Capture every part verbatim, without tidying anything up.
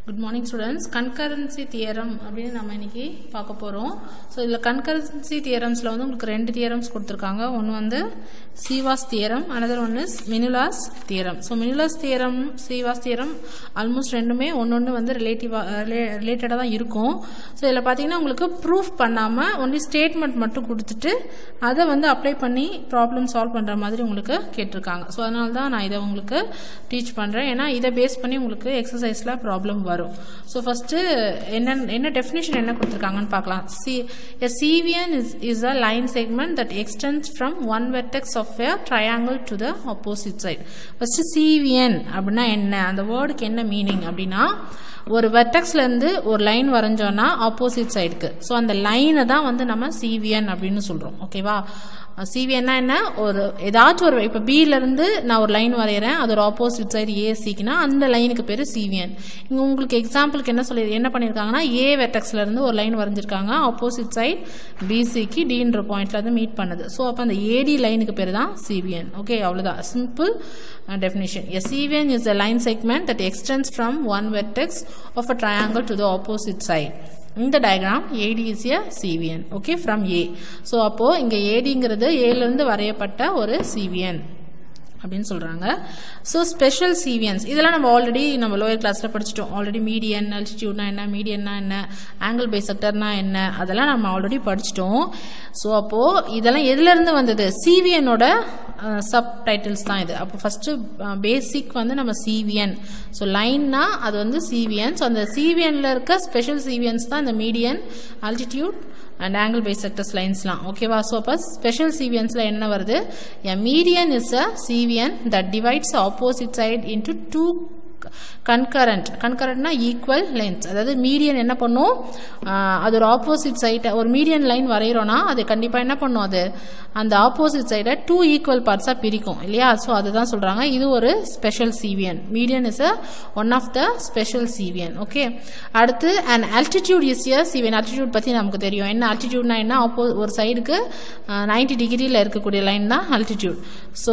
Good morning students. Concurrency theorem அப்படினு நாம இன்னைக்கு பார்க்க போறோம். சோ இதுல concurrency theoremsல வந்து உங்களுக்கு ரெண்டு theorems கொடுத்திருக்காங்க. ஒன்னு வந்து Siva's theorem, another one is Menela's theorem. So Menela's theorem, Siva's theorem almost ரெண்டுமே ஒன்னொன்னு வந்து ரிலேட்டிவா ரிலேட்டடா தான் இருக்கும். சோ இதல பாத்தீங்கன்னா உங்களுக்கு proof பண்ணாம only statement மட்டும் கொடுத்துட்டு அத வந்து அப்ளை பண்ணி problem solve பண்ற மாதிரி உங்களுக்கு கேட்டிருக்காங்க. சோ அதனால தான் நான் இத உங்களுக்கு டீச் பண்றேன். ஏனா இத பேஸ் பண்ணி உங்களுக்கு எக்சர்சைஸ்ல problem வரும். So first என்ன என்ன டெஃபினிஷன் என்ன கொடுத்திருக்காங்கன்னு பார்க்கலாம். See, a C V N is is a line segment that extends from one vertex of a triangle to the opposite side. First C V N அப்படினா என்ன? அந்த வேர்டுக்கு என்ன மீனிங் அப்படினா ஒரு வெர்டெக்ஸ்ல இருந்து ஒரு லைன் வரைஞ்சோம்னா ஆப்போசிட் சைடுக்கு. சோ அந்த லைனை தான் வந்து நம்ம C V N அப்படினு சொல்றோம். ஓகேவா? C V N என்ன ஒரு ஏதாச்சும் ஒரு இப்ப B ல இருந்து நான் ஒரு லைன் வரையறேன், அது ஒரு ஆப்போசிட் சைடு A C க்குனா அந்த லைனுக்கு பேரு C V N. இங்க உங்களுக்கு எக்ஸாம்பிளுக்கு என்ன சொல்லி என்ன பண்ணிருக்காங்கன்னா A வெர்டெக்ஸ்ல இருந்து ஒரு லைன் வரைஞ்சிருக்காங்க, ஆப்போசிட் சைடு B C க்கு D ன்ற பாயிண்ட்ல அது மீட் பண்ணுது. சோ அப்ப அந்த A D லைனுக்கு பேரு தான் C V N. ஓகே, அவ்வளவுதான் simple definition. A C V N is a line segment that extends from one vertex of a triangle to the opposite side. In the diagram A D is a C V N, okay, from A. So அப்போ இங்க A D ங்கிறது A ல இருந்து வரையப்பட்ட ஒரு C V N அப்படினு சொல்றாங்க. So special C V Ns இதெல்லாம் நம்ம ஆல்ரெடி நம்ம லோயர் கிளாஸ்ல படிச்சிட்டோம். ஆல்ரெடி மீடியன், அல்டிட்யூட்னா என்ன, மீடியன்னா என்ன, ஆங்கிள் பைசெக்டர்னா என்ன, அதெல்லாம் நம்ம ஆல்ரெடி படிச்சிட்டோம். சோ அப்போ இதெல்லாம் எதில இருந்து வந்தது? C V N ஓட சப் டைட்டில்ஸ் தான் இது. அப்போ ஃபர்ஸ்ட் பேசிக் வந்து நம்ம C V N. சோ லைன்னா அது வந்து C V N. சோ அந்த C V N ல இருக்க ஸ்பெஷல் C V Ns தான் இந்த median, altitude and angle bisectors lines லாம். ஓகேவா? சோ அப்ப ஸ்பெஷல் C V Ns ல என்ன வருது? A median is a C V N that divides the opposite side into two concurrent. concurrentனா equal lengths. அதாவது மீடியன் என்ன பண்ணும்? அது ஒரு ஆப்போசிட் சைடு ஒரு மீடியன் லைன் வரையறோம்னா அது கண்டிப்பா என்ன பண்ணும்? அது அந்த ஆப்போசிட் சைட two equal parts-ஆ பிரிக்கும் இல்லையா? சோ அதுதான் சொல்றாங்க இது ஒரு special C V N. Median is a one of the special C V N. Okay, அடுத்து an altitude is a C V N. altitude பத்தி நமக்கு தெரியும். என்ன altitudeனா என்ன? ஒரு சைடுக்கு ninety டிகிரில இருக்கக்கூடிய லைன் தான் altitude. So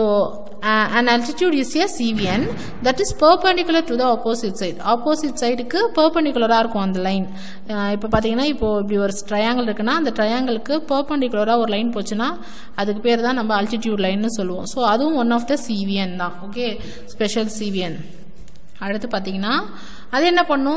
an altitude is a C V N that is perpendicular to the opposite side. opposite sideக்கு perpendicular-ஆ இருக்கும் அந்த லைன். இப்போ பாத்தீங்கன்னா இப்போ இப்படி ஒரு ட்ரையாங்கிள் இருக்குன்னா அந்த ட்ரையாங்கிளுக்கு perpendicular-ஆ ஒரு லைன் போச்சுன்னா அதுக்கு பேர் தான் நம்ம altitude லைன்னு சொல்லுவோம். சோ அதுவும் one of the C V N தான். Okay, special C V N. அடுத்து பாத்தீங்கன்னா அது என்ன பண்ணும்?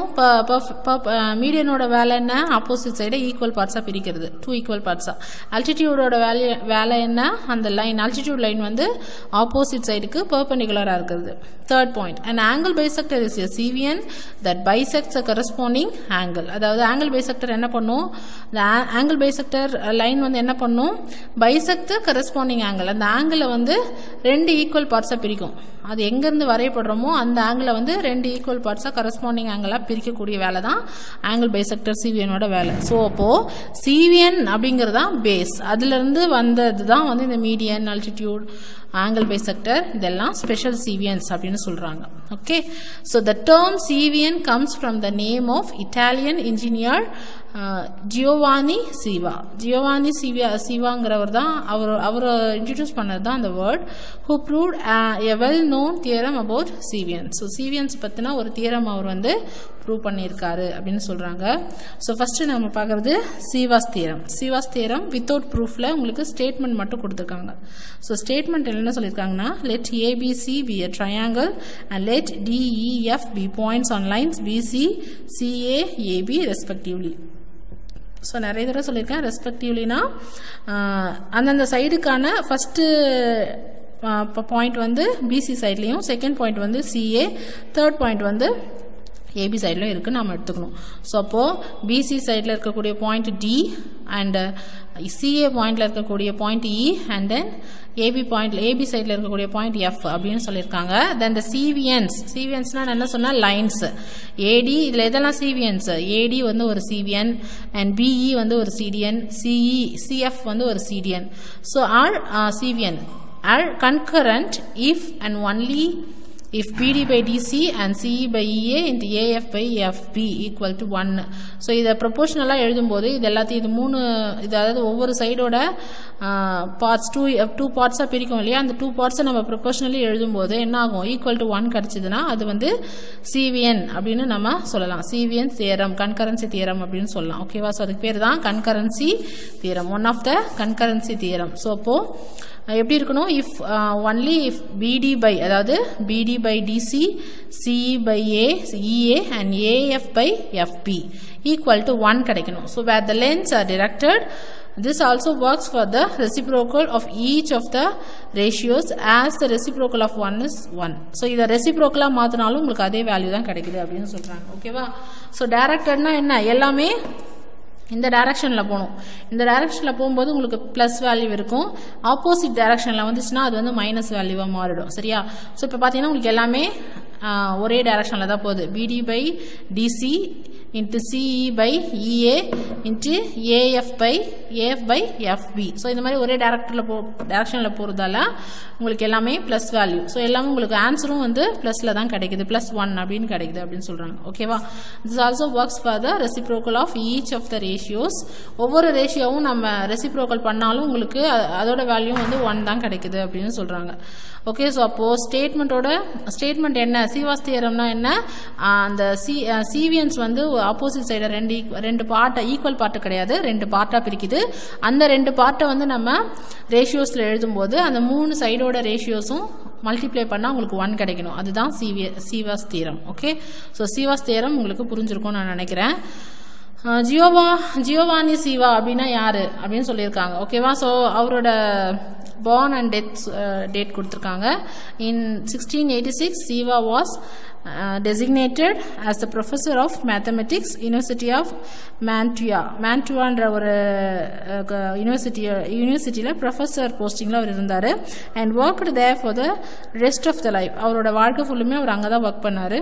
மீடியனோட வேலை என்ன? ஆப்போசிட் சைடை ஈக்குவல் பார்ட்ஸா பிரிக்கிறது, டூ ஈக்குவல் பார்ட்ஸா. அல்டிடியூடோட வேலை வேலை என்ன? அந்த லைன் அல்டிடியூட் லைன் வந்து ஆப்போசிட் சைடுக்கு பெர்பெண்டிகுலரா இருக்கிறது. Third point, an angle bisector is a C V N that bisects a corresponding angle. அதாவது angle bisector என்ன பண்ணும்? the angle bisector லைன் வந்து என்ன பண்ணும்? bisect the corresponding angle. அந்த ஆங்கிளை வந்து ரெண்டு ஈக்குவல் பார்ட்ஸா பிரிக்கும். அது எங்க இருந்து வரையப்படுறோமோ அந்த ஆங்கிளை வந்து ரெண்டு ஈக்குவல் பார்ட்ஸா கரஸ்பாண்டிங் ஆங்கிளா பிரிக்கக்கூடிய வேலை தான் angle bisector C V N ஓட வேலை. சோ அப்போ C V N அப்படிங்கறது தான் பேஸ். அதுல இருந்து வந்தது தான் வந்து இந்த மீடியன், அல்டிட்யூட், ஆங்கிள் பைசெக்டர் இதெல்லாம் ஸ்பெஷல் C V Ns அப்படினு சொல்றாங்க. Okay, so the term C V N comes from the name of Italian engineer uh, Giovanni Siva. Giovanni Siva சிவாங்கிறவர் தான் அவர் அவர் இன்ட்ரோ듀ஸ் பண்ணது தான் அந்த word. who proved uh, a well known theorem about C V N. so C V Ns பத்தின ஒரு theorem அவர் வந்து ப்ரூவ் பண்ணியிருக்காரு அப்படின்னு சொல்றாங்க. ஸோ ஃபர்ஸ்ட் நம்ம பார்க்கறது Siva's theorem. Siva's theorem without ப்ரூஃப்ல உங்களுக்கு ஸ்டேட்மெண்ட் மட்டும் கொடுத்துருக்காங்க. ஸோ ஸ்டேட்மெண்ட் என்ன சொல்லியிருக்காங்கன்னா let A B C be a triangle and let D E F be points on lines B C C A A B respectively. So நிறைய தடவை சொல்லியிருக்கேன் ரெஸ்பெக்டிவ்லினா அந்தந்த சைடுக்கான ஃபர்ஸ்ட் பாயிண்ட் வந்து B C சைட்லையும், செகண்ட் பாயிண்ட் வந்து C A, தேர்ட் பாயிண்ட் வந்து A B சைடில் இருக்கு நாம எடுத்துக்கணும். ஸோ அப்போ B C சைடில் இருக்கக்கூடிய point D and C A பாயிண்ட்ல இருக்கக்கூடிய point E and then A B பாயிண்ட்ல A B சைடில் இருக்கக்கூடிய பாயிண்ட் F அப்படின்னு சொல்லியிருக்காங்க. தென் the C V Ns C V Ns நான் என்ன சொன்னா லைன்ஸ். A D இதுல எதெல்லாம் C V Ns? A D வந்து ஒரு C V N and B E வந்து ஒரு C D N, C E C F வந்து ஒரு C D N. So are uh, C V N are concurrent if and only if B D by D C and C E by E A into A F by F B equal to one. So இதை ப்ரொபோஷனலாக எழுதும்போது இது எல்லாத்தையும் இது மூணு இது அதாவது ஒவ்வொரு சைடோட பார்ட்ஸ் டூ டூ பார்ட்ஸாக பிரிக்கும் இல்லையா, அந்த டூ பார்ட்ஸை நம்ம ப்ரொபோஷனலி எழுதும்போது என்ன ஆகும், ஈக்குவல் டு ஒன் கிடச்சிதுன்னா அது வந்து சிவிஎன் அப்படின்னு நம்ம சொல்லலாம். சிவிஎன் தியரம், கன்கரன்சி தியரம் அப்படின்னு சொல்லலாம். ஓகேவா? ஸோ அதுக்கு பேர் தான் concurrency theorem, one of the concurrency theorem. So அப்போ எப்படி இருக்கணும், if only if BD by அதாவது BD by DC CE by A EA and AF by FB equal to one கிடைக்கணும். So where the lengths are directed, this also works for the reciprocal of each of the ratios as the reciprocal of one is one. So இதை ரெசிப்ரோக்கலா மாத்தினாலும் உங்களுக்கு அதே value தான் கிடைக்குது அப்படின்னு சொல்றாங்க. ஓகேவா? So டைரக்டட்னா என்ன, எல்லாமே இந்த டைரக்ஷனில் போகணும். இந்த டைரக்ஷனில் போகும்போது உங்களுக்கு ப்ளஸ் வேல்யூ இருக்கும், ஆப்போசிட் டைரக்ஷனில் வந்துச்சுன்னா அது வந்து மைனஸ் வேல்யூவாக மாறிடும். சரியா? ஸோ இப்போ பார்த்தீங்கன்னா உங்களுக்கு எல்லாமே ஒரே டைரக்ஷனில் தான் போகுது. BD by DC into C E by E A into A F by A F by F B. So இந்த மாதிரி ஒரே டேரக்டரில் போ டேரக்ஷனில் போகிறதால உங்களுக்கு எல்லாமே ப்ளஸ் வேல்யூ. ஸோ எல்லாமே உங்களுக்கு ஆன்சரும் வந்து ப்ளஸில் தான் கிடைக்குது, ப்ளஸ் ஒன் அப்படின்னு கிடைக்குது அப்படின்னு சொல்கிறாங்க. ஓகேவா? This also works for the reciprocal of each of the ratios. ஒவ்வொரு ரேஷியோவும் நம்ம ரெசிப்ரோக்கல் பண்ணாலும் உங்களுக்கு அதோட வேல்யூ வந்து ஒன் தான் கிடைக்குது அப்படின்னு சொல்கிறாங்க. ஓகே, ஸோ அப்போது ஸ்டேட்மெண்ட்டோட ஸ்டேட்மெண்ட் என்ன, சீவாஸ் தியரம்னா என்ன, அந்த சி சீவியன்ஸ் வந்து ஆப்போசிட் சைடை ரெண்டு ரெண்டு பார்ட்டை ஈக்குவல் பார்ட்டு கிடையாது, ரெண்டு பார்ட்டாக பிரிக்குது. அந்த ரெண்டு பார்ட்டை வந்து நம்ம ரேஷியோஸில் எழுதும்போது அந்த மூணு சைடோட ரேஷியோஸும் மல்டிப்ளை பண்ணால் உங்களுக்கு ஒன் கிடைக்கணும். அதுதான் சீவிய Ceva's theorem. Okay, so Ceva's theorem உங்களுக்கு புரிஞ்சிருக்கும்னு நான் நினைக்கிறேன். ஜியோவா ஜியோவானி சீவா அப்படின்னா யாரு அப்படின்னு சொல்லியிருக்காங்க. ஓகேவா? ஸோ அவரோட born and death uh, date கொடுத்திருக்காங்க. In sixteen eighty-six Siva was uh, designated as the professor of mathematics University of Mantua. Mantuaன்ற ஒரு யூனிவர்சிட்டி யூனிவர்சிட்டியில ப்ரொஃபஸர் போஸ்டிங்ல அவர் இருந்தாரு and worked there for the rest of the life. அவரோட வாழ்க்கை ஃபுல்லுமே அவர் அங்கே தான் work பண்ணாரு.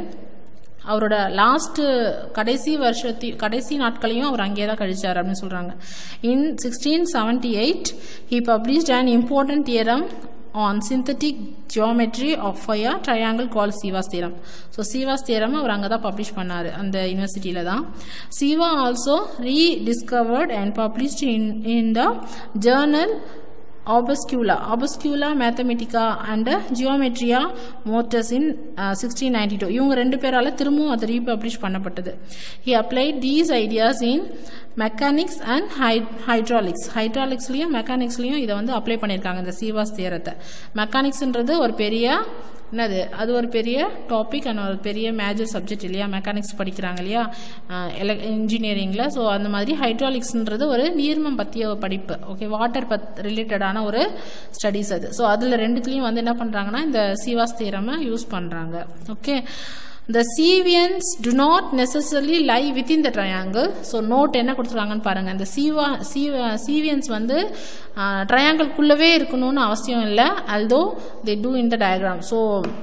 அவரோட லாஸ்ட் கடைசி வருஷத்தி கடைசி நாட்களையும் அவர் அங்கே தான் கழிச்சார் அப்படின்னு சொல்றாங்க. In sixteen seventy eight he published an important theorem on synthetic geometry of a triangle called Siva's theorem. So Siva's theorem அவர் அங்கே தான் பப்ளிஷ் பண்ணாரு, அந்த யூனிவர்சிட்டியில தான். Siva also rediscovered and published in in the journal Opuscula, Opuscula Mathematica and Geometria Mortis in uh, sixteen ninety-two. இவங்க ரெண்டு பேரால திரும்பவும் அது ரீபப்ளிஷ் பண்ணப்பட்டது. He applied these ideas in mechanics and hydraulics. ஹைட்ராலிக்ஸ்லயும் மெக்கானிக்ஸ்லயும் இதை வந்து அப்ளை பண்ணியிருக்காங்க இந்த சீவாஸ் தியரத்தை. மெக்கானிக்ஸ்ன்றது ஒரு பெரிய என்னது, அது ஒரு பெரிய டாபிக் அண்ட் ஒரு பெரிய மேஜர் சப்ஜெக்ட் இல்லையா, மெக்கானிக்ஸ் படிக்கிறாங்க இல்லையா இன்ஜினியரிங்கில். ஸோ அந்த மாதிரி ஹைட்ராலிக்ஸ்ன்றது ஒரு நீர்மம் பற்றிய படிப்பு. ஓகே, வாட்டர் பத் ரிலேட்டடான ஒரு ஸ்டடீஸ் அது. ஸோ அதில் ரெண்டுத்துலேயும் வந்து என்ன பண்ணுறாங்கன்னா இந்த சீவாஸ் தியரமை யூஸ் பண்ணுறாங்க. Okay, the Sivians do not necessarily lie within the triangle. So note என்ன கொடுத்துருக்காங்கன்னு பாருங்க. இந்த சீவா Sivians வந்து ட்ரையாங்கிள்குள்ளவே இருக்கணும்னு அவசியம் இல்லை, although they do in the diagram. So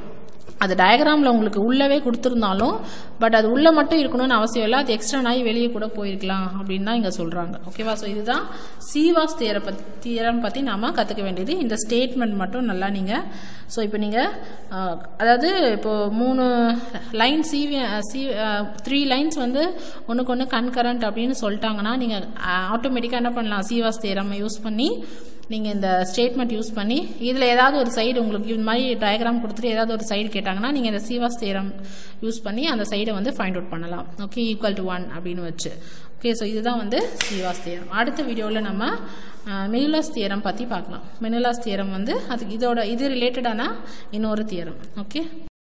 அது டயக்ராமில் உங்களுக்கு உள்ளவே கொடுத்துருந்தாலும் பட் அது உள்ளே மட்டும் இருக்கணும்னு அவசியம் இல்லை, அது எக்ஸ்ட்ரா நாய் வெளியே கூட போயிருக்கலாம் அப்படின்னு தான் இங்கே சொல்கிறாங்க. ஓகேவா? ஸோ இதுதான் சீவாஸ் தியர பற்றி தியரம் பற்றி நாம் கற்றுக்க வேண்டியது. இந்த ஸ்டேட்மெண்ட் மட்டும் நல்லா நீங்கள் ஸோ இப்போ நீங்கள் அதாவது இப்போது மூணு லைன் சீவி சி த்ரீ லைன்ஸ் வந்து ஒன்றுக்கு ஒன்று கன்கரண்ட் அப்படின்னு சொல்லிட்டாங்கன்னா நீங்கள் ஆட்டோமேட்டிக்காக என்ன பண்ணலாம், சீவாஸ் தியரம் யூஸ் பண்ணி நீங்கள் இந்த ஸ்டேட்மெண்ட் யூஸ் பண்ணி இதில் ஏதாவது ஒரு சைடு உங்களுக்கு இந்த மாதிரி டயக்ராம் கொடுத்துட்டு ஏதாவது ஒரு சைடு கேட்டாங்கன்னா நீங்கள் இந்த சீவாஸ் தியரம் யூஸ் பண்ணி அந்த சைடை வந்து ஃபைண்ட் அவுட் பண்ணலாம். ஓகே, ஈக்குவல் டு ஒன் அப்படின்னு வச்சு. ஓகே, ஸோ இதுதான் வந்து சீவாஸ் தியரம். அடுத்த வீடியோவில் நம்ம மெனுலாஸ் தியரம் பற்றி பார்க்கலாம். மெனுலாஸ் தியரம் வந்து அதுக்கு இதோட இது ரிலேட்டடான இன்னொரு தியரம். ஓகே.